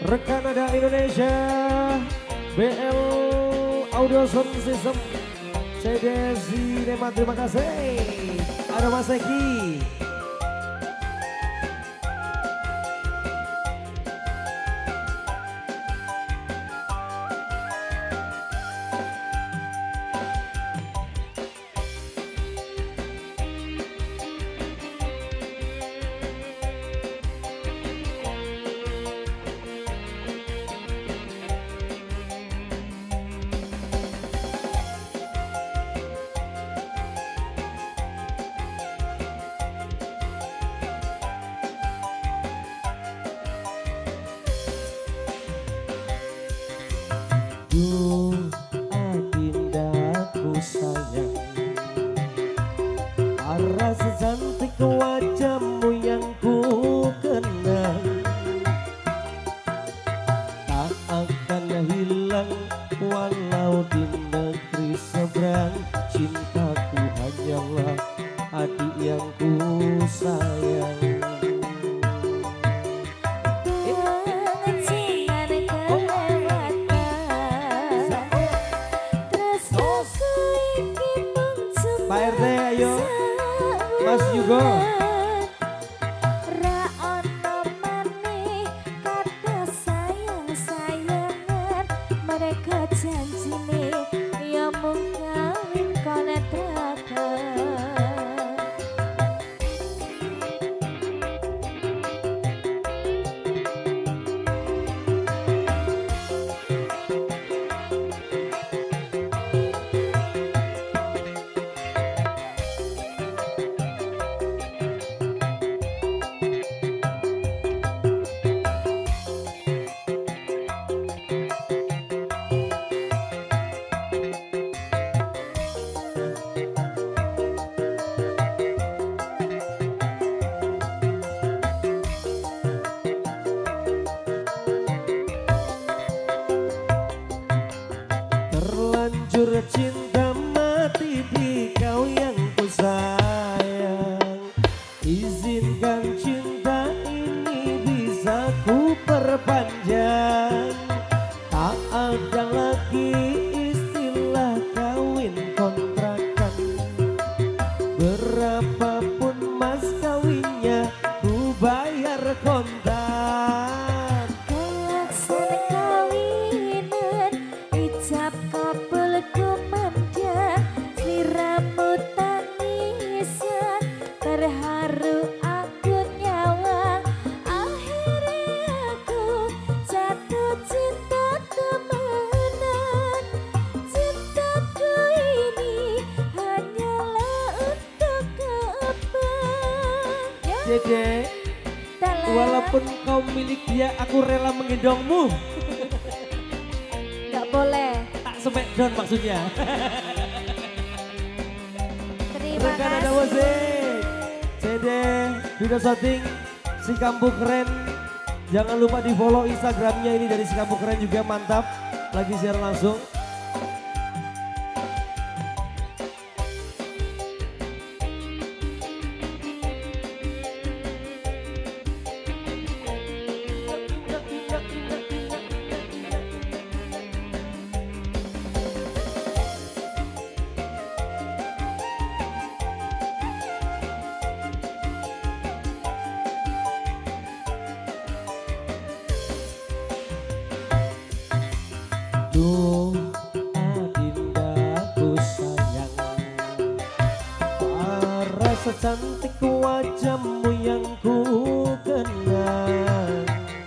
Rekan ada Indonesia, BL Audio Sound System, CDSI Nema, terima kasih. Ada Mas Eki. Duh, adindaku sayang, arah secantik wajahmu yang ku kenang tak akan hilang walau di negeri seberang. Cintaku hanyalah adik yang ku sayang. Pak RT ayo, Mas Yugo. Mereka janji nih, ya mungkin konet Terlanjur cinta mati di kau yang ku sayang. Izinkan cinta ini bisa ku perpanjang. Tak ada lagi istilah kawin kontrakan. Berapapun mas kawinnya ku bayar kontak. Terharu aku nyawang, akhirnya aku jatuh cinta temenan. Cintaku ini hanyalah untuk abang. Dede, walaupun kau milik dia, aku rela menggendongmu. Gak boleh. Tak smackdown maksudnya. Terima Rekan ada kasih. musik, CD, video shooting, Si Kampu Keren. Jangan lupa di follow Instagramnya ini dari Si Kampu Keren juga mantap. Lagi share langsung. Duh, adindaku sayang, para secantik wajahmu yang ku kenang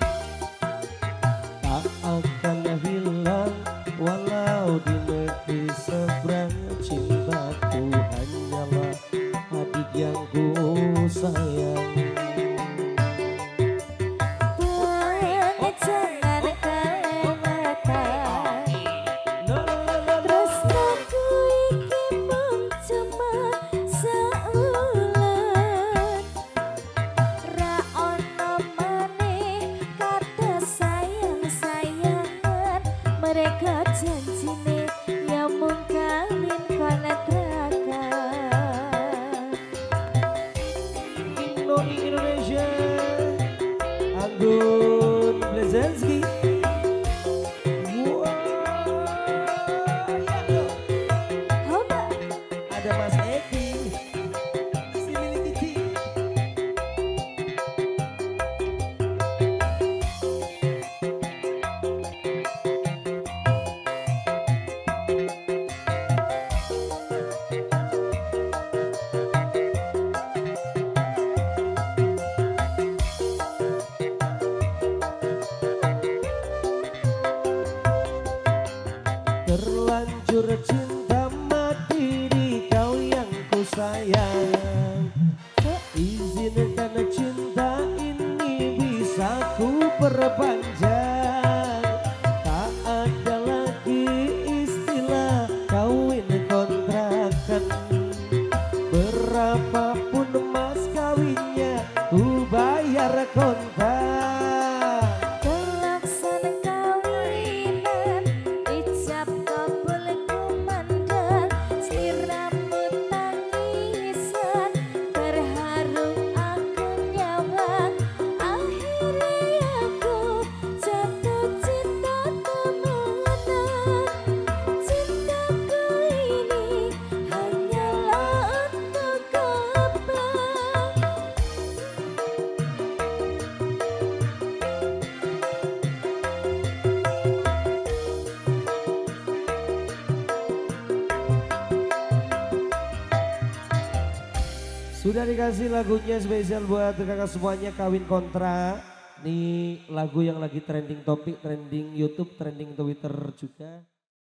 tak akan hilang walau di negeri seberang. Cintaku hanyalah adik yang ku sayang. Mereka janji nih, ya mungkin konet raka. Indonesia, Anggun Blazenski. Terlanjur cinta mati di kau yang ku sayang. Izinkan cinta ini bisa ku perpanjang. Tak ada lagi istilah kawin kontrakan. Berapapun mas kawinnya ku bayar kontak. Sudah dikasih lagunya spesial buat kakak semuanya, Kawin Kontra. Ini lagu yang lagi trending topik, trending YouTube, trending Twitter juga.